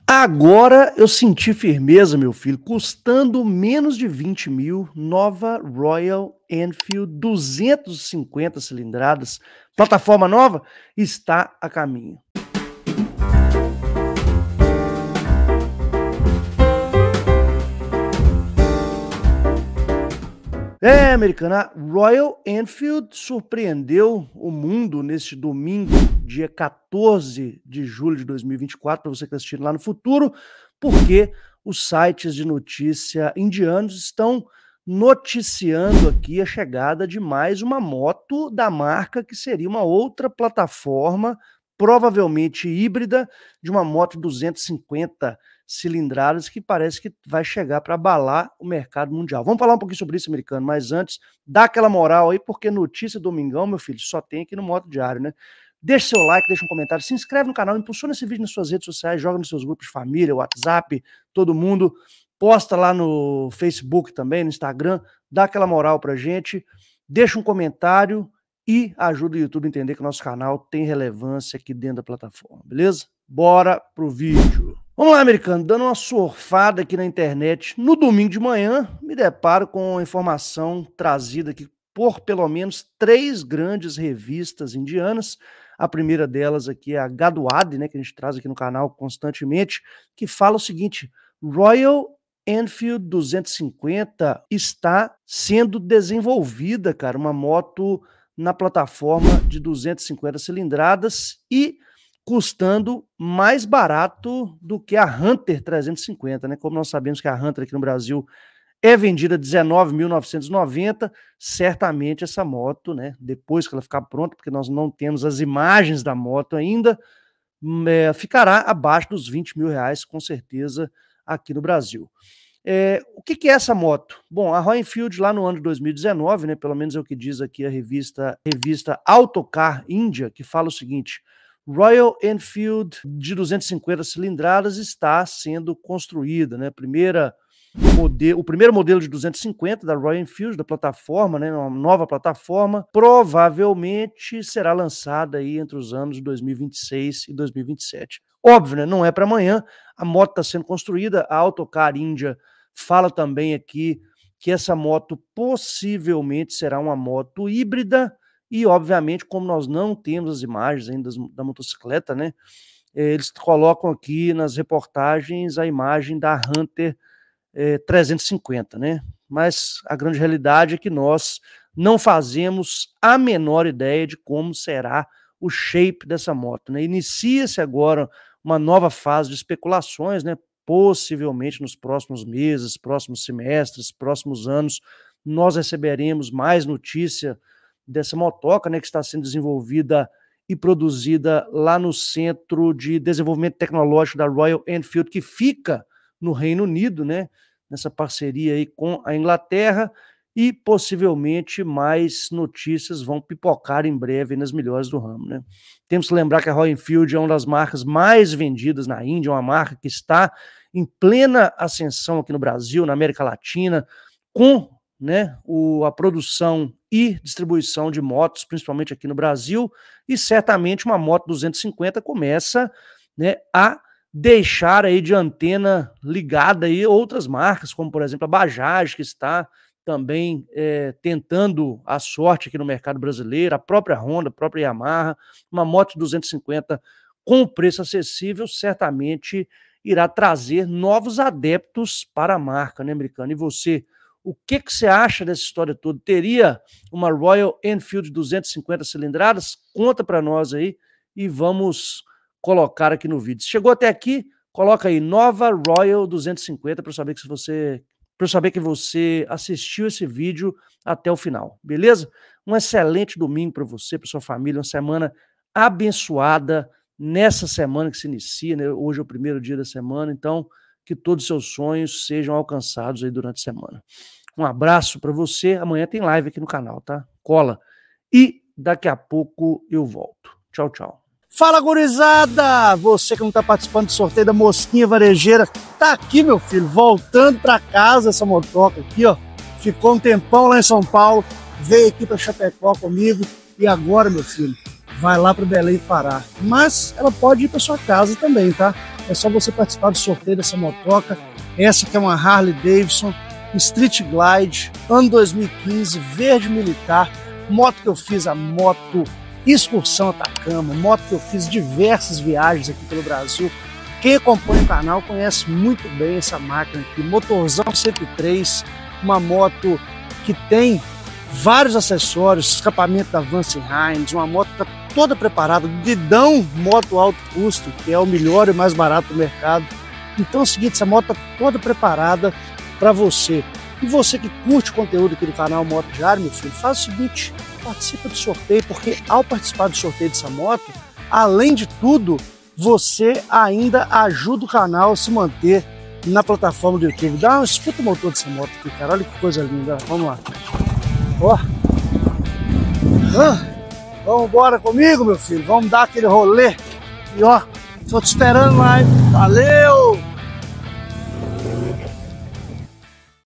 Agora eu senti firmeza, meu filho, custando menos de 20 mil, nova Royal Enfield 250 cilindradas, plataforma nova, está a caminho. Americana, Royal Enfield surpreendeu o mundo neste domingo, dia 14 de julho de 2024, para você que está assistindo lá no futuro, porque os sites de notícia indianos estão noticiando aqui a chegada de mais uma moto da marca, que seria uma outra plataforma, provavelmente híbrida, de uma moto 250 cilindradas, que parece que vai chegar para abalar o mercado mundial. Vamos falar um pouquinho sobre isso, americano, mas antes, dá aquela moral aí, porque notícia domingão, meu filho, só tem aqui no Moto Diário, né? Deixa seu like, deixa um comentário, se inscreve no canal, impulsiona esse vídeo nas suas redes sociais, joga nos seus grupos de família, WhatsApp, todo mundo, posta lá no Facebook também, no Instagram, dá aquela moral pra gente, deixa um comentário e ajuda o YouTube a entender que o nosso canal tem relevância aqui dentro da plataforma, beleza? Bora pro vídeo. Vamos lá, americano, dando uma surfada aqui na internet, no domingo de manhã, me deparo com uma informação trazida aqui por pelo menos 3 grandes revistas indianas. A primeira delas aqui é a Gadwadi, né, que a gente traz aqui no canal constantemente, que fala o seguinte: Royal Enfield 250 está sendo desenvolvida, cara, uma moto na plataforma de 250 cilindradas e custando mais barato do que a Hunter 350, né? Como nós sabemos que a Hunter aqui no Brasil é vendida a 19.990, certamente essa moto, né, depois que ela ficar pronta, porque nós não temos as imagens da moto ainda, ficará abaixo dos 20 mil reais, com certeza, aqui no Brasil. O que é essa moto? Bom, a Royal Enfield lá no ano de 2019, né, pelo menos é o que diz aqui a revista Autocar India, que fala o seguinte: Royal Enfield de 250 cilindradas está sendo construída, né? O primeiro modelo de 250 da Royal Enfield, da plataforma, né, uma nova plataforma, provavelmente será lançada aí entre os anos de 2026 e 2027. Óbvio, né, não é para amanhã, a moto está sendo construída, a Autocar India fala também aqui que essa moto possivelmente será uma moto híbrida e, obviamente, como nós não temos as imagens ainda da motocicleta, né, eles colocam aqui nas reportagens a imagem da Hunter 350, né? Mas a grande realidade é que nós não fazemos a menor ideia de como será o shape dessa moto, né? Inicia-se agora uma nova fase de especulações, né? Possivelmente nos próximos meses, próximos semestres, próximos anos, nós receberemos mais notícia dessa motoca, né, que está sendo desenvolvida e produzida lá no Centro de Desenvolvimento Tecnológico da Royal Enfield, que fica no Reino Unido, né, nessa parceria aí com a Inglaterra, e possivelmente mais notícias vão pipocar em breve nas melhores do ramo, né. Temos que lembrar que a Royal Enfield é uma das marcas mais vendidas na Índia, uma marca que está em plena ascensão aqui no Brasil, na América Latina, com, né, a produção e distribuição de motos, principalmente aqui no Brasil, e certamente uma moto 250 começa, né, a deixar aí de antena ligada aí outras marcas, como por exemplo a Bajaj, que está também tentando a sorte aqui no mercado brasileiro, a própria Honda, a própria Yamaha. Uma moto 250 com preço acessível certamente irá trazer novos adeptos para a marca, né, americano? E você, o que você acha dessa história toda? Teria uma Royal Enfield 250 cilindradas? Conta para nós aí e vamos colocar aqui no vídeo. Se chegou até aqui, coloca aí nova Royal 250 para saber que você assistiu esse vídeo até o final, beleza? Um excelente domingo para você, para sua família, uma semana abençoada nessa semana que se inicia, né? Hoje é o primeiro dia da semana, então que todos os seus sonhos sejam alcançados aí durante a semana. Um abraço para você, amanhã tem live aqui no canal, tá? Cola. E daqui a pouco eu volto. Tchau, tchau. Fala, gurizada! Você que não tá participando do sorteio da Mosquinha Varejeira, tá aqui, meu filho, voltando para casa essa motoca aqui, ó. Ficou um tempão lá em São Paulo, veio aqui para Chapecó comigo e agora, meu filho, vai lá para Belém do Pará. Mas ela pode ir para sua casa também, tá? é só você participar do sorteio dessa motoca. Essa que é uma Harley Davidson Street Glide, ano 2015, verde militar, moto que eu fiz a moto excursão Atacama, moto que eu fiz diversas viagens aqui pelo Brasil. Quem acompanha o canal conhece muito bem essa máquina aqui, motorzão 103, uma moto que tem vários acessórios, escapamento da Vance Hines, uma moto que está toda preparada, guidão moto alto custo, que é o melhor e mais barato do mercado. Então é o seguinte, essa moto está toda preparada para você. E você que curte o conteúdo aqui do canal Moto Diário, meu filho, faz o seguinte, participa do sorteio, porque ao participar do sorteio dessa moto, além de tudo, você ainda ajuda o canal a se manter na plataforma do YouTube. Dá uma escuta o motor dessa moto aqui, cara, olha que coisa linda, vamos lá. Ó, vamos embora comigo, meu filho, vamos dar aquele rolê. E ó, tô te esperando lá, hein? Valeu!